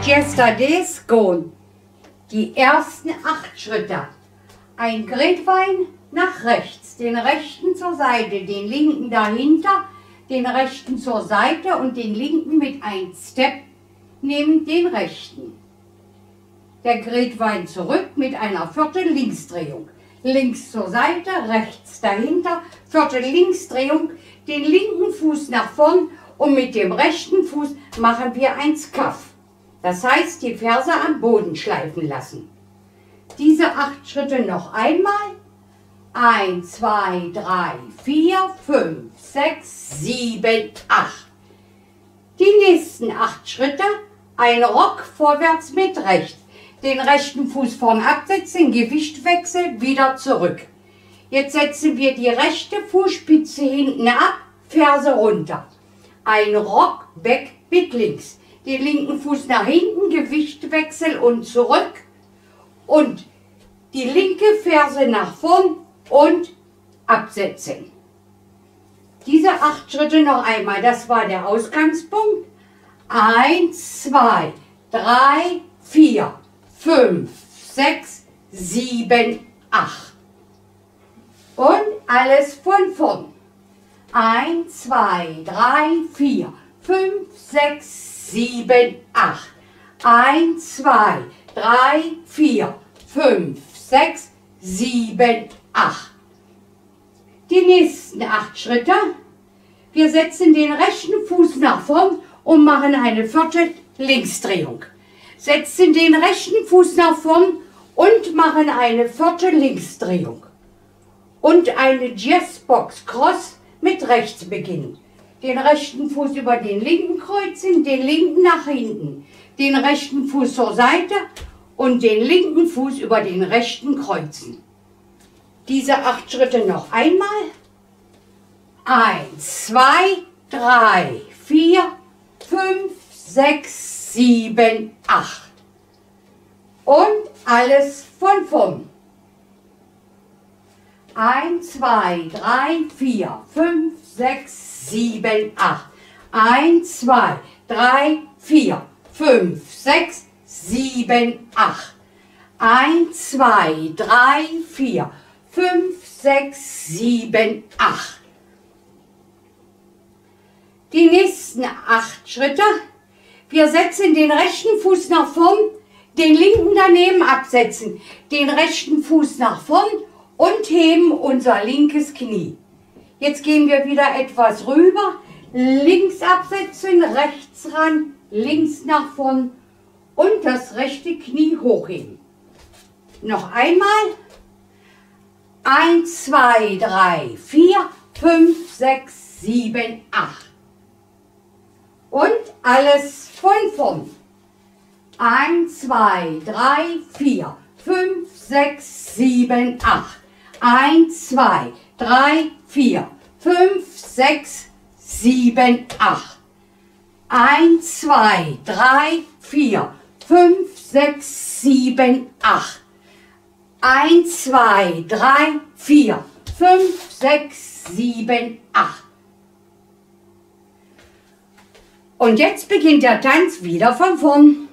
Yesterdays Gone. Die ersten 8 Schritte. Ein Grapevine nach rechts, den rechten zur Seite, den linken dahinter, den rechten zur Seite und den linken mit einem Step neben den rechten. Der Grapevine zurück mit einer Viertel-Linksdrehung. Links zur Seite, rechts dahinter, Viertel-Linksdrehung, den linken Fuß nach vorn und mit dem rechten Fuß machen wir ein Scuff. Das heißt, die Ferse am Boden schleifen lassen. Diese 8 Schritte noch einmal. 1, 2, 3, 4, 5, 6, 7, 8. Die nächsten 8 Schritte. Ein Rock vorwärts mit rechts. Den rechten Fuß vorn absetzen, Gewichtwechsel, wieder zurück. Jetzt setzen wir die rechte Fußspitze hinten ab, Ferse runter. Ein Rock weg mit links. Den linken Fuß nach hinten, Gewichtwechsel und zurück. Und die linke Ferse nach vorn und absetzen. Diese 8 Schritte noch einmal, das war der Ausgangspunkt. 1, 2, 3, 4, 5, 6, 7, 8. Und alles von vorn. 1, 2, 3, 4, 5, 6, 7, 8. 1, 2, 3, 4, 5, 6, 7, 8. Die nächsten 8 Schritte. Wir setzen den rechten Fuß nach vorn und machen eine Viertel-Linksdrehung. Setzen den rechten Fuß nach vorn und machen eine Viertel-Linksdrehung. Und eine Jazzbox Cross mit rechts beginnen. Den rechten Fuß über den linken kreuzen, den linken nach hinten. Den rechten Fuß zur Seite und den linken Fuß über den rechten kreuzen. Diese 8 Schritte noch einmal. 1, 2, 3, 4, 5, 6, 7, 8. Und alles von vorn. 1, 2, 3, 4, 5, 6, 7, 8. 1, 2, 3, 4, 5, 6, 7, 8. 1, 2, 3, 4, 5, 6, 7, 8. Die nächsten 8 Schritte. Wir setzen den rechten Fuß nach vorn, den linken daneben absetzen, den rechten Fuß nach vorn und heben unser linkes Knie. Jetzt gehen wir wieder etwas rüber, links absetzen, rechts ran, links nach vorn und das rechte Knie hochheben. Noch einmal. 1, 2, 3, 4, 5, 6, 7, 8. Und alles von vorn. 1, 2, 3, 4, 5, 6, 7, 8. 1, 2, 3, 4, 5, 6, 7, 8. 1, 2, 3, 4, 5, 6, 7, 8. 1, 2, 3, 4, 5, 6, 7, 8. Und jetzt beginnt der Tanz wieder von vorn.